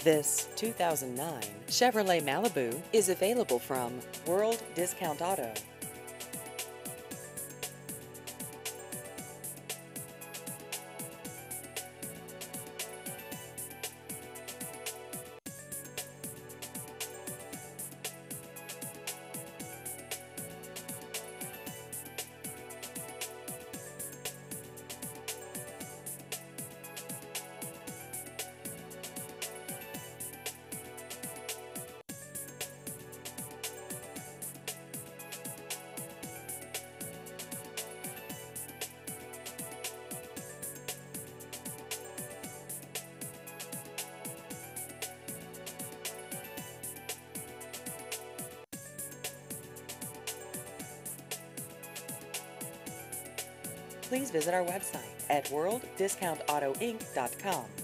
This 2009 Chevrolet Malibu is available from World Discount Auto. Please visit our website at worlddiscountautoinc.com.